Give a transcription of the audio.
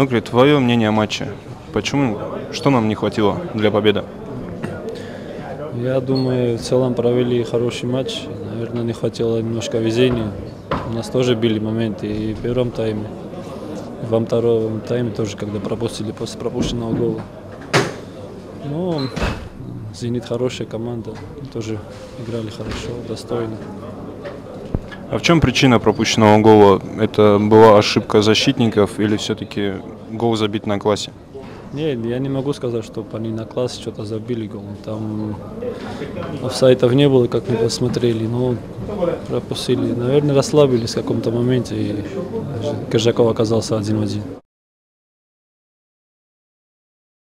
Нугли, твое мнение о матче. Почему? Что нам не хватило для победы? Я думаю, в целом провели хороший матч. Наверное, не хватило немножко везения. У нас тоже были моменты и в первом тайме, и во втором тайме тоже, когда пропустили после пропущенного гола. Но «Зенит» хорошая команда, тоже играли хорошо, достойно. А в чем причина пропущенного гола? Это была ошибка защитников или все-таки гол забит на классе? Нет, я не могу сказать, что они на классе что-то забили гол. Там офсайдов не было, как мы посмотрели, но пропустили. Наверное, расслабились в каком-то моменте, и Кержаков оказался 1-1.